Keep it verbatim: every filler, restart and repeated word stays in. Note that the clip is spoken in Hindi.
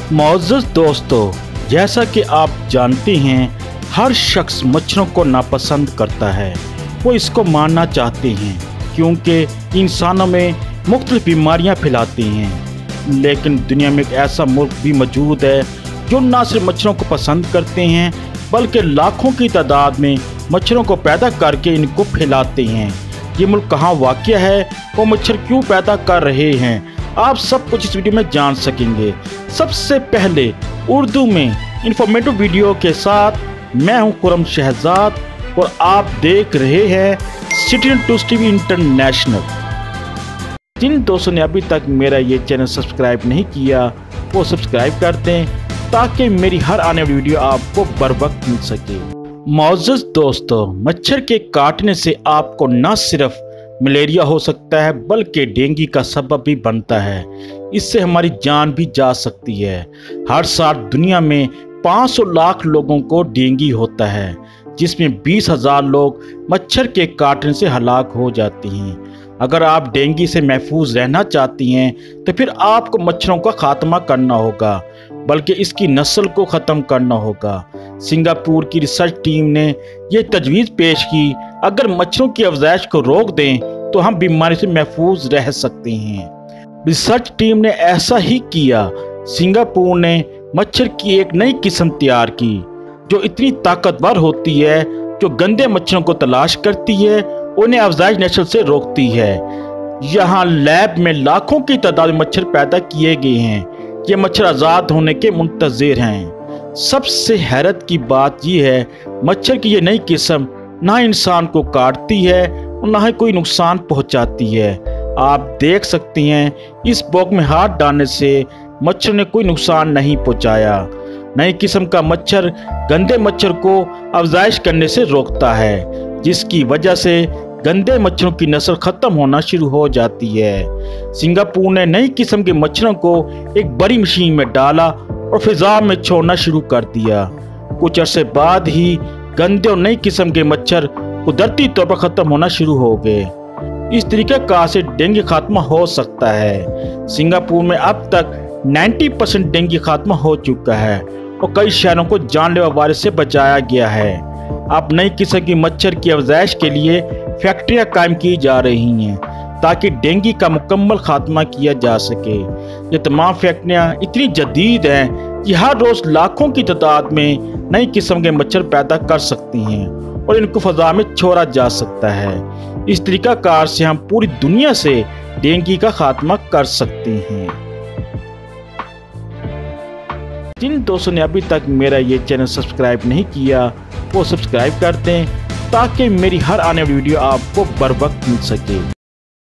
मोअज़्ज़ज़ दोस्तों, जैसा कि आप जानते हैं, हर शख्स मच्छरों को नापसंद करता है। वो इसको मारना चाहते हैं क्योंकि इंसानों में मुख्तलिफ बीमारियां फैलाती हैं। लेकिन दुनिया में एक ऐसा मुल्क भी मौजूद है जो न सिर्फ मच्छरों को पसंद करते हैं बल्कि लाखों की तादाद में मच्छरों को पैदा करके इनको फैलाते हैं। ये मुल्क कहाँ वाक़ है, वो मच्छर क्यों पैदा कर रहे हैं, आप सब कुछ इस वीडियो में जान सकेंगे। सबसे पहले उर्दू में इंफॉर्मेटिव वीडियो के साथ मैं हूं खुर्रम शहजाद और आप देख रहे हैं सिटीजन टूस टीवी इंटरनेशनल। जिन दोस्तों ने अभी तक मेरा ये चैनल सब्सक्राइब नहीं किया वो सब्सक्राइब कर दें ताकि मेरी हर आने वाली वीडियो आपको बर वक्त मिल सके। मोअज़्ज़ज़ दोस्तों, मच्छर के काटने से आपको न सिर्फ मलेरिया हो सकता है बल्कि डेंगू का सबब भी बनता है। इससे हमारी जान भी जा सकती है। हर साल दुनिया में पाँच सौ लाख लोगों को डेंगू होता है, जिसमें बीस हजार लोग मच्छर के काटने से हलाक हो जाती हैं। अगर आप डेंगू से महफूज रहना चाहती हैं तो फिर आपको मच्छरों का खात्मा करना होगा, बल्कि इसकी नस्ल को ख़त्म करना होगा। सिंगापुर की रिसर्च टीम ने यह तजवीज़ पेश की, अगर मच्छरों की अफज़ाइश को रोक दें तो हम बीमारी से महफूज रह सकते हैं। रिसर्च टीम ने ऐसा ही किया। सिंगापुर ने मच्छर की एक नई किस्म तैयार की जो इतनी ताकतवर होती है, जो गंदे मच्छरों को तलाश करती है, उन्हें अफज़ाइश नस्ल से रोकती है। यहाँ लैब में लाखों की तादाद में मच्छर पैदा किए गए हैं। ये मच्छर आज़ाद होने के मुंतज़िर हैं। सबसे हैरत की बात यह है, मच्छर की ये नई किस्म ना इंसान को काटती है और ना ही कोई नुकसान पहुंचाती है। आप देख सकते हैं, इस बॉक्स में हाथ डालने से मच्छर ने कोई नुकसान नहीं पहुंचाया। नई किस्म का मच्छर गंदे मच्छर को अफज़ाइश करने से रोकता है, जिसकी वजह से गंदे मच्छरों की नस्ल खत्म होना शुरू हो जाती है। सिंगापुर ने नई किस्म के मच्छरों को एक बड़ी मशीन में डाला और फिजा में छोड़ना शुरू कर दिया। कुछ अरसे बाद ही गंदे और नई किस्म के मच्छर कुदरती तौर पर खत्म होना शुरू हो गए। इस तरीके कार से डेंगू खात्मा हो सकता है। सिंगापुर में अब तक नब्बे परसेंट डेंगू खात्मा हो चुका है और कई शहरों को जानलेवा वायरस से बचाया गया है। अब नई किस्म की मच्छर की अफज़ाइश के लिए फैक्ट्रियां कायम की जा रही हैं ताकि डेंगू का मुकम्मल खात्मा किया जा सके। ये तमाम फैक्ट्रियां इतनी जदीद हैं कि हर रोज लाखों की तादाद में नई किस्म के मच्छर पैदा कर सकती हैं और इनको फजा में छोड़ा जा सकता है। इस तरीका कार से हम पूरी दुनिया से डेंगू का खात्मा कर सकते हैं। जिन दोस्तों ने अभी तक मेरा ये चैनल सब्सक्राइब नहीं किया वो सब्सक्राइब कर दें ताकि मेरी हर आने वाली वीडियो आपको बर वक्त मिल सके।